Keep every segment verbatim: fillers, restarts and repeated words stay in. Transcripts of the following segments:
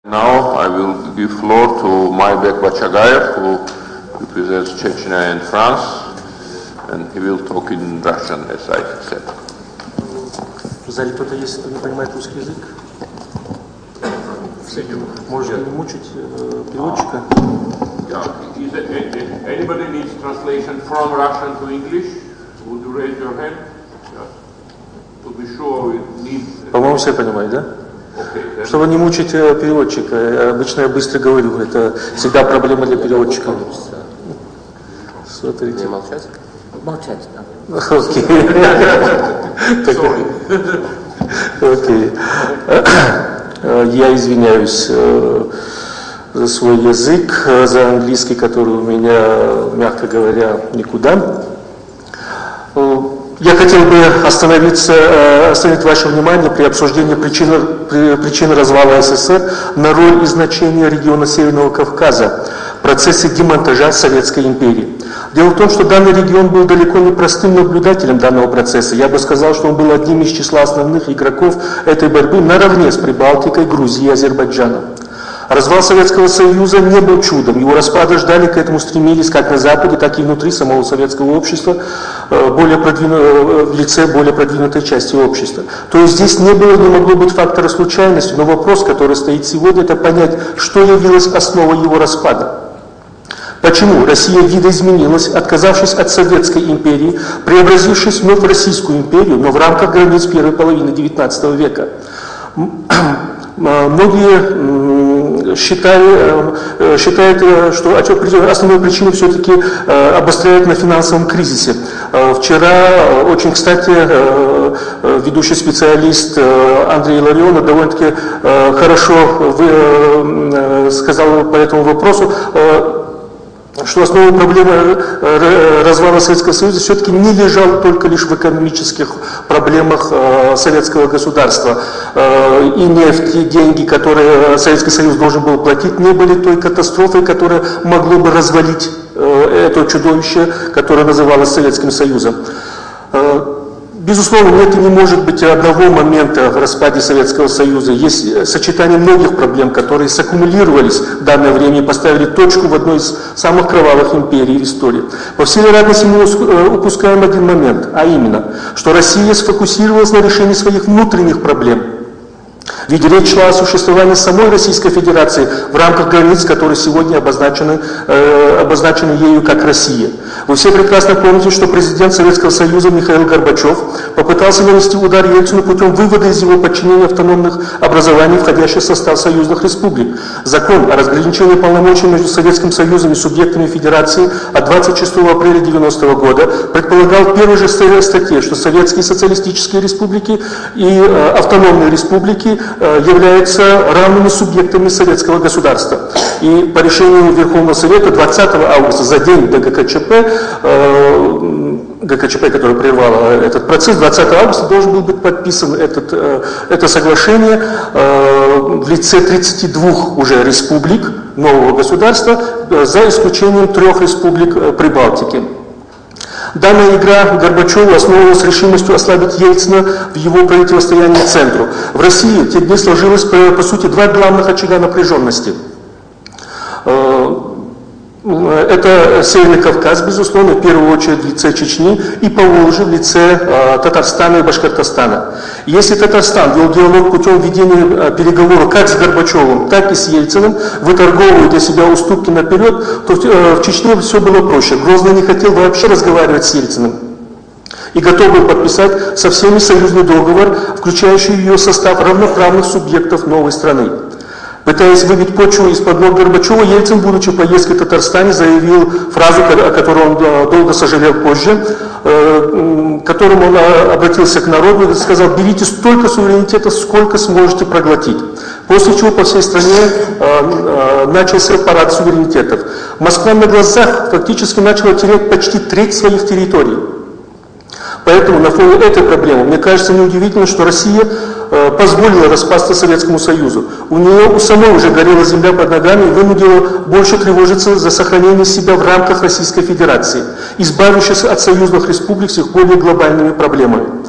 Now I will give floor to Maybek Bachagayev, who represents Chechnya and France, and he will talk in Russian, as I said. В зале кто-то есть, кто не понимает русский язык? Можно не мучить э, переводчика? Yeah. Is it, anybody needs translation from Russian to English? Would you raise your hand? Yes. To be sure we need... По-моему, все понимают, да? Okay, then... Чтобы не мучить переводчика, обычно я быстро говорю, это всегда проблема для переводчика. Смотрите. Молчать? Молчать, да. Окей. Окей. Я извиняюсь за свой язык, за английский, который у меня, мягко говоря, никуда. Я хотел бы остановиться, остановить ваше внимание при обсуждении причин, причин развала СССР на роль и значение региона Северного Кавказа в процессе демонтажа Советской империи. Дело в том, что данный регион был далеко не простым наблюдателем данного процесса. Я бы сказал, что он был одним из числа основных игроков этой борьбы наравне с Прибалтикой, Грузией и Азербайджаном. Развал Советского Союза не был чудом. Его распада ждали, к этому стремились как на Западе, так и внутри самого советского общества, более продвину... в лице более продвинутой части общества. То есть здесь не было, не могло быть фактора случайности, но вопрос, который стоит сегодня, это понять, что явилось основой его распада. Почему Россия видоизменилась, отказавшись от Советской империи, преобразившись вновь в Российскую империю, но в рамках границ первой половины девятнадцатого века? Многие считали, считают, что основную причину все-таки обостряют на финансовом кризисе. Вчера очень, кстати, ведущий специалист Андрей Ларионов довольно-таки хорошо сказал по этому вопросу, что основная проблема развала Советского Союза все-таки не лежала только лишь в экономических проблемах советского государства. И нефть, и деньги, которые Советский Союз должен был платить, не были той катастрофой, которая могла бы развалить это чудовище, которое называлось Советским Союзом. Безусловно, нет и не может быть одного момента в распаде Советского Союза. Есть сочетание многих проблем, которые саккумулировались в данное время и поставили точку в одной из самых кровавых империй в истории. По всей вероятности мы упускаем один момент, а именно, что Россия сфокусировалась на решении своих внутренних проблем. Ведь речь шла о существовании самой Российской Федерации в рамках границ, которые сегодня обозначены, э, обозначены ею как Россия. Вы все прекрасно помните, что президент Советского Союза Михаил Горбачев попытался нанести удар Ельцину путем вывода из его подчинения автономных образований, входящих в состав союзных республик. Закон о разграничении полномочий между Советским Союзом и субъектами Федерации от двадцать шестого апреля девяностого года предполагал в первой же статье, что советские социалистические республики и э, автономные республики являются равными субъектами советского государства. И по решению Верховного Совета двадцатого августа, за день до ГКЧП, э, ГКЧП, который прервал этот процесс, двадцатого августа должен был быть подписан этот, э, это соглашение э, в лице тридцати двух уже республик нового государства, э, за исключением трех республик э, Прибалтики. Данная игра Горбачеву основывалась решимостью ослабить Ельцина в его противостоянии центру. В России в те дни сложилось, по, по сути, два главных очага напряженности. Это Северный Кавказ, безусловно, в первую очередь в лице Чечни, и Поволжье в лице э, Татарстана и Башкортостана. Если Татарстан вел диалог путем ведения переговоров как с Горбачевым, так и с Ельциным, выторговывая для себя уступки наперед, то э, в Чечне все было проще. Грозный не хотел вообще разговаривать с Ельциным и готов был подписать со всеми союзный договор, включающий в ее состав равноправных субъектов новой страны. Пытаясь выбить почву из-под ног Горбачева, Ельцин, будучи в поездке в Татарстане, заявил фразу, о которой он долго сожалел позже, которым он обратился к народу и сказал: берите столько суверенитета, сколько сможете проглотить. После чего по всей стране начался парад суверенитетов. Москва на глазах фактически начала терять почти треть своих территорий. Поэтому на фоне этой проблемы, мне кажется, неудивительно, что Россия э, позволила распасться Советскому Союзу. У нее у самой уже горела земля под ногами и вынудила больше тревожиться за сохранение себя в рамках Российской Федерации, избавившись от союзных республик с их более глобальными проблемами.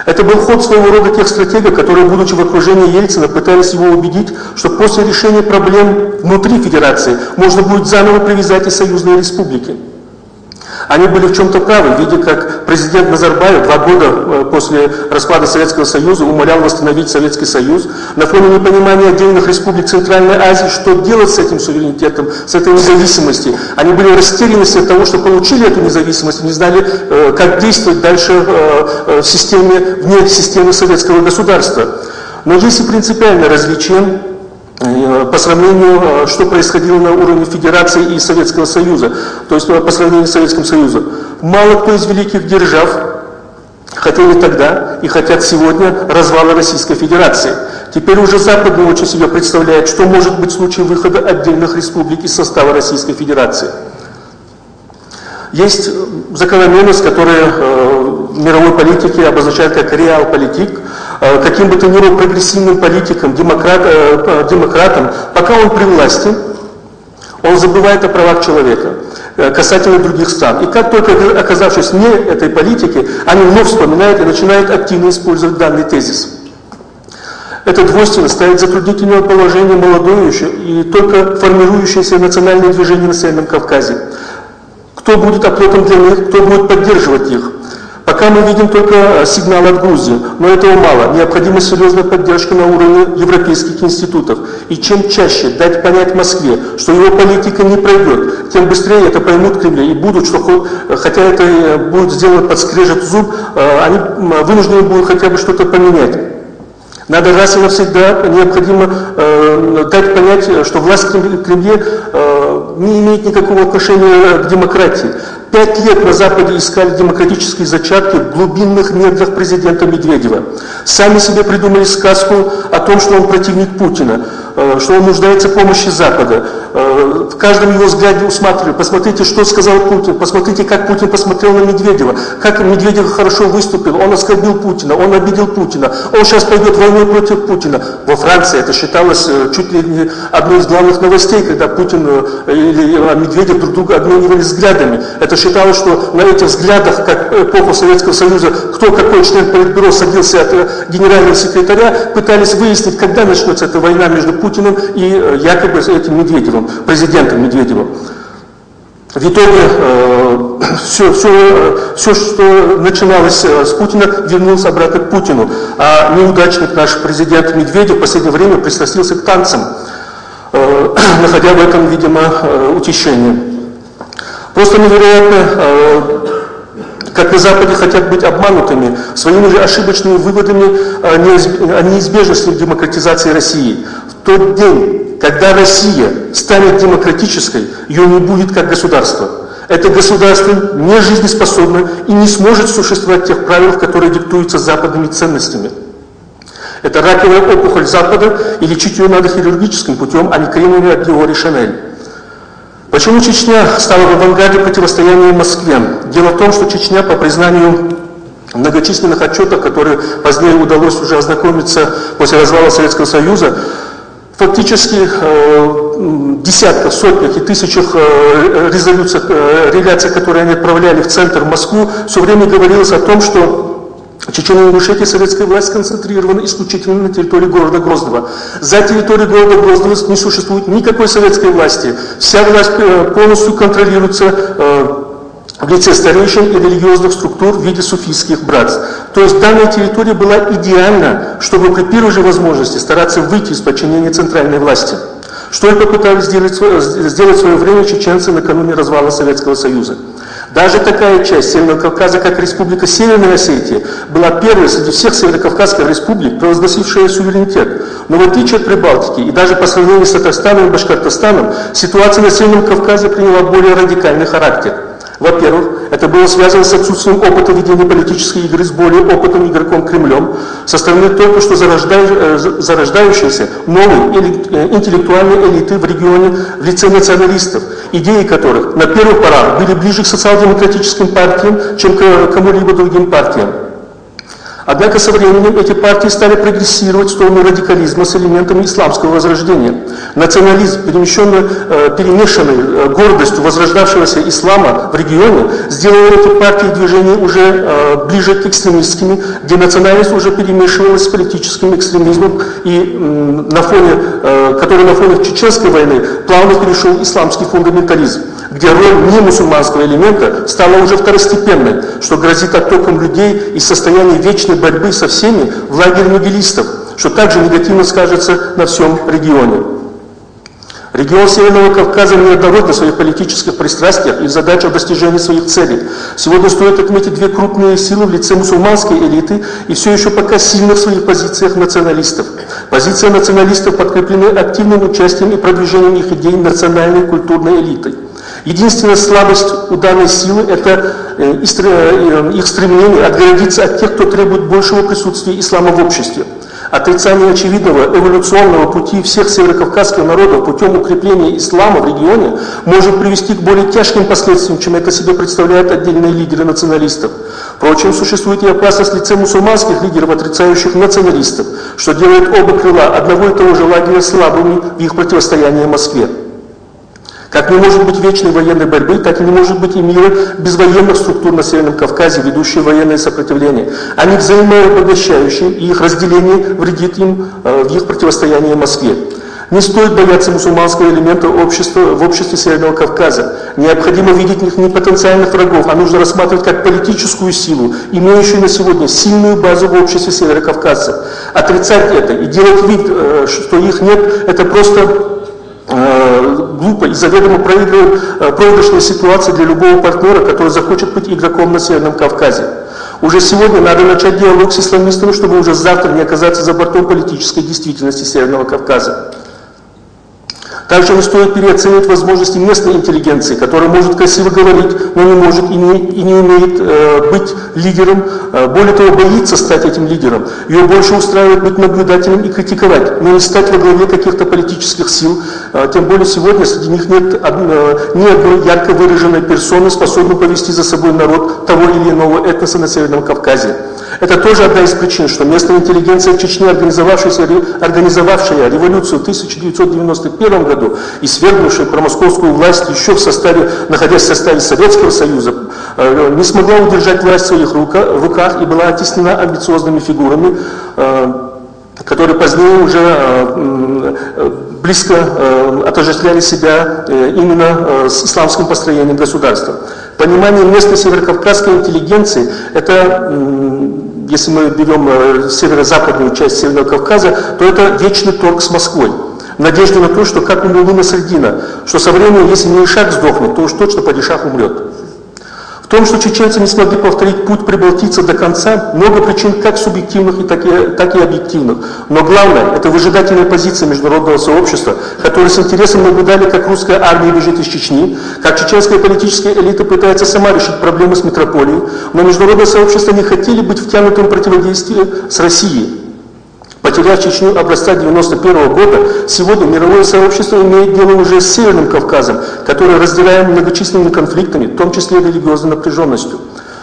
Это был ход своего рода тех стратегов, которые, будучи в окружении Ельцина, пытались его убедить, что после решения проблем внутри Федерации можно будет заново привязать и союзные республики. Они были в чем-то правы, видя, как президент Назарбаев два года после распада Советского Союза умолял восстановить Советский Союз. На фоне непонимания отдельных республик Центральной Азии, что делать с этим суверенитетом, с этой независимостью. Они были в растерянности от того, что получили эту независимость, не знали, как действовать дальше в системе, вне системы советского государства. Но есть и принципиальное различие по сравнению, что происходило на уровне Федерации и Советского Союза, то есть по сравнению с Советским Союзом. Мало кто из великих держав хотели тогда и хотят сегодня развала Российской Федерации. Теперь уже Запад не очень себе представляет, что может быть в случае выхода отдельных республик из состава Российской Федерации. Есть закономерность, которая в мировой политике обозначает как реал-политик. Каким бы то ни было прогрессивным политиком, демократ, демократом, пока он при власти, он забывает о правах человека касательно других стран. И как только оказавшись вне этой политики, они вновь вспоминают и начинают активно использовать данный тезис. Эта двойственность ставит в затруднительное положение молодое и только формирующееся национальное движение на Северном Кавказе. Кто будет оплотом для них, кто будет поддерживать их? Пока мы видим только сигнал от Грузии, но этого мало. Необходима серьезная поддержка на уровне европейских институтов. И чем чаще дать понять Москве, что его политика не пройдет, тем быстрее это поймут в Кремле и будут, что хотя это будет сделано под скрежет зуб, они вынуждены будут хотя бы что-то поменять. Надо раз и навсегда необходимо э, дать понять, что власть в Кремле э, не имеет никакого отношения к демократии. Пять лет на Западе искали демократические зачатки в глубинных недрах президента Медведева. Сами себе придумали сказку о том, что он противник Путина, э, что он нуждается в помощи Запада. Э, в каждом его взгляде усматривали, посмотрите, что сказал Путин, посмотрите, как Путин посмотрел на Медведева, как Медведев хорошо выступил, он оскорбил Путина, он обидел Путина, он сейчас пойдет войной против Путина. Во Франции это считалось чуть ли не одной из главных новостей, когда Путин или Медведев друг друга обменивались взглядами. Это считалось, что на этих взглядах, как эпоху Советского Союза, кто какой член Политбюро садился от генерального секретаря, пытались выяснить, когда начнется эта война между Путиным и якобы этим Медведевым, президентом Медведевым. В итоге э, все, все, все, что начиналось с Путина, вернулось обратно к Путину. А неудачник наш президент Медведев в последнее время пристрастился к танцам, э, находя в этом, видимо, э, утешение. Просто невероятно, э, как на Западе хотят быть обманутыми своими же ошибочными выводами о неизбежности демократизации России. В тот день, когда Россия станет демократической, ее не будет как государство. Это государство не жизнеспособно и не сможет существовать в тех правилах, которые диктуются западными ценностями. Это раковая опухоль Запада, и лечить ее надо хирургическим путем, а не кремами от Диор и Шанель. Почему Чечня стала в авангарде противостояния Москве? Дело в том, что Чечня, по признанию многочисленных отчетов, которые позднее удалось уже ознакомиться после развала Советского Союза, фактически э, десятках, сотнях и тысячах э, резолюций, э, реляций, которые они отправляли в центр, в Москву, все время говорилось о том, что Чечня и Ингушетия советская власть сконцентрирована исключительно на территории города Грозного. За территорией города Грозного не существует никакой советской власти. Вся власть э, полностью контролируется э, в лице старейшин и религиозных структур в виде суфийских братств. То есть данная территория была идеальна, чтобы при первой же возможности стараться выйти из подчинения центральной власти. Что и попытались сделать, сделать в свое время чеченцы накануне развала Советского Союза. Даже такая часть Северного Кавказа, как Республика Северная Осетия, была первой среди всех северокавказских республик, провозгласившая суверенитет. Но в отличие от Прибалтики и даже по сравнению с Татарстаном и Башкортостаном, ситуация на Северном Кавказе приняла более радикальный характер. Во-первых, это было связано с отсутствием опыта ведения политической игры с более опытным игроком Кремлем, со стороны только что зарождающейся новой интеллектуальной элиты в регионе в лице националистов, идеи которых на первых порах были ближе к социал-демократическим партиям, чем к кому-либо другим партиям. Однако со временем эти партии стали прогрессировать в сторону радикализма с элементами исламского возрождения. Национализм, перемещенный, э, перемешанный э, гордостью возрождавшегося ислама в регионе, сделал эти партии и движения уже э, ближе к экстремистским, где национальность уже перемешивалась с политическим экстремизмом, и м, на фоне, э, который на фоне чеченской войны плавно перешел исламский фундаментализм, где роль немусульманского элемента стала уже второстепенной, что грозит оттоком людей из состояния вечной борьбы со всеми в лагерь нигилистов, что также негативно скажется на всем регионе. Регион Северного Кавказа неоднороден в своих политических пристрастиях и в задачах достижения своих целей. Сегодня стоит отметить две крупные силы в лице мусульманской элиты и все еще пока сильно в своих позициях националистов. Позиции националистов подкреплены активным участием и продвижением их идей национальной культурной элитой. Единственная слабость у данной силы – это их стремление отгородиться от тех, кто требует большего присутствия ислама в обществе. Отрицание очевидного эволюционного пути всех северокавказских народов путем укрепления ислама в регионе может привести к более тяжким последствиям, чем это себе представляют отдельные лидеры националистов. Впрочем, существует и опасность в лице мусульманских лидеров, отрицающих националистов, что делает оба крыла одного и того же лагеря слабыми в их противостоянии Москве. Как не может быть вечной военной борьбы, так и не может быть и мира без военных структур на Северном Кавказе, ведущие военное сопротивление. Они взаимообогащающие, и их разделение вредит им э, в их противостоянии Москве. Не стоит бояться мусульманского элемента общества в обществе Северного Кавказа. Необходимо видеть в них не потенциальных врагов, а нужно рассматривать как политическую силу, имеющую на сегодня сильную базу в обществе Северокавказа. Отрицать это и делать вид, э, что их нет, это просто глупо и заведомо проигрышная ситуация для любого партнера, который захочет быть игроком на Северном Кавказе. Уже сегодня надо начать диалог с исламистами, чтобы уже завтра не оказаться за бортом политической действительности Северного Кавказа. Также не стоит переоценивать возможности местной интеллигенции, которая может красиво говорить, но не может и не, и не умеет э, быть лидером, э, более того, боится стать этим лидером. Ее больше устраивает быть наблюдателем и критиковать, но не стать во главе каких-то политических сил. Э, тем более сегодня среди них нет од, э, ни одной ярко выраженной персоны, способной повести за собой народ того или иного этноса на Северном Кавказе. Это тоже одна из причин, что местная интеллигенция в Чечне, организовавшаяся, организовавшая революцию в тысяча девятьсот девяносто первом году и свергнувшая промосковскую власть еще в составе, находясь в составе Советского Союза, не смогла удержать власть в своих руках и была оттеснена амбициозными фигурами, которые позднее уже близко отождествляли себя именно с исламским построением государства. Понимание местной северокавказской интеллигенции – это, если мы берем северо-западную часть Северного Кавказа, то это вечный торг с Москвой. В надежде на то, что как умерла Насреддина, что со временем, если не Ишак сдохнет, то уж точно падишах умрет. В том, что чеченцы не смогли повторить путь прибалтийцев до конца, много причин как субъективных, и так, и, так и объективных. Но главное – это выжидательная позиция международного сообщества, которые с интересом наблюдали, как русская армия бежит из Чечни, как чеченская политическая элита пытается сама решить проблемы с метрополией, но международное сообщество не хотели быть втянутым в противодействие с Россией. Потеряв Чечню образца девяносто первого года, сегодня мировое сообщество имеет дело уже с Северным Кавказом, который разделяем многочисленными конфликтами, в том числе религиозной напряженностью.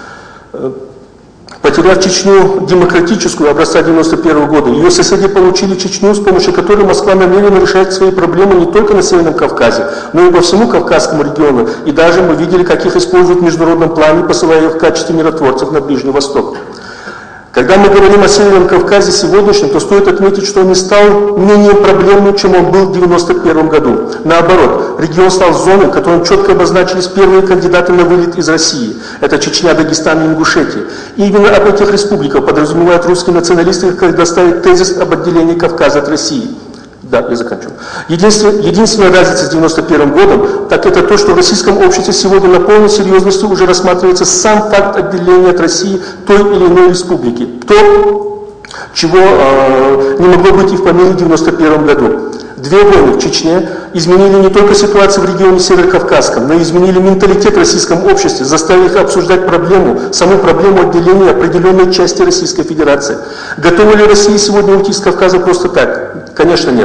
Потеряв Чечню демократическую образца девяносто первого года, ее соседи получили Чечню, с помощью которой Москва намерена решать свои проблемы не только на Северном Кавказе, но и по всему Кавказскому региону. И даже мы видели, как их используют в международном плане, посылая их в качестве миротворцев на Ближний Восток. Когда мы говорим о Северном Кавказе сегодняшнем, то стоит отметить, что он не стал менее проблемным, чем он был в девяносто первом году. Наоборот, регион стал зоной, в которой четко обозначились первые кандидаты на вылет из России. Это Чечня, Дагестан и Ингушетия. И именно об этих республиках подразумевают русские националисты, когда ставят тезис об отделении Кавказа от России. Да, я заканчиваю. Единственная, единственная разница с девяносто первым годом, так это то, что в российском обществе сегодня на полной серьезности уже рассматривается сам факт отделения от России той или иной республики. То, чего э, не могло быть и в помине в девяносто первом году. Две войны в Чечне изменили не только ситуацию в регионе Северокавказском, но и изменили менталитет в российском обществе, заставили их обсуждать проблему, саму проблему отделения определенной части Российской Федерации. Готова ли Россия сегодня уйти с Кавказа просто так? Конечно, нет.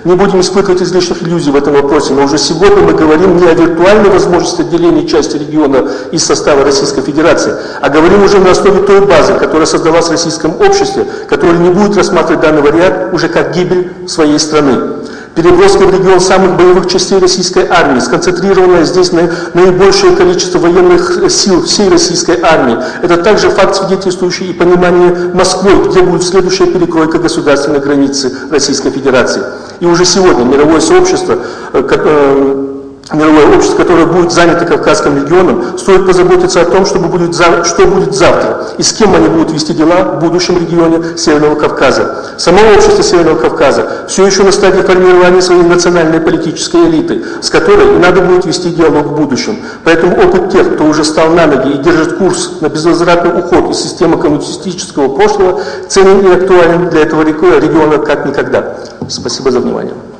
Не будем испытывать излишних иллюзий в этом вопросе, но уже сегодня мы говорим не о виртуальной возможности отделения части региона из состава Российской Федерации, а говорим уже на основе той базы, которая создалась в российском обществе, которая не будет рассматривать данный вариант уже как гибель своей страны. Переброска в регион самых боевых частей российской армии, сконцентрированная здесь на наибольшее количество военных сил всей российской армии. Это также факт, свидетельствующий и понимание Москвы, где будет следующая перекройка государственной границы Российской Федерации. И уже сегодня мировое сообщество, мировое общество, которое будет занято Кавказским регионом, стоит позаботиться о том, чтобы будет, что будет завтра и с кем они будут вести дела в будущем регионе Северного Кавказа. Само общество Северного Кавказа все еще на стадии формирования своей национальной политической элиты, с которой и надо будет вести диалог в будущем. Поэтому опыт тех, кто уже стал на ноги и держит курс на безвозвратный уход из системы коммунистического прошлого, ценен и актуален для этого региона как никогда. Спасибо за внимание.